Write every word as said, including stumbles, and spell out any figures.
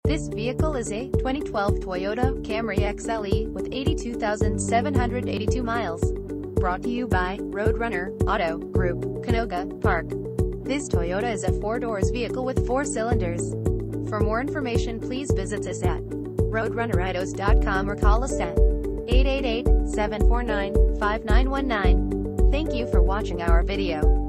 This vehicle is a twenty twelve Toyota Camry X L E with eighty-two thousand seven hundred eighty-two miles. Brought to you by Roadrunner Auto Group, Canoga Park. This Toyota is a four-doors vehicle with four cylinders. For more information, please visit us at roadrunner autos dot com or call us at eight eight eight, seven four nine, five nine one nine. Thank you for watching our video.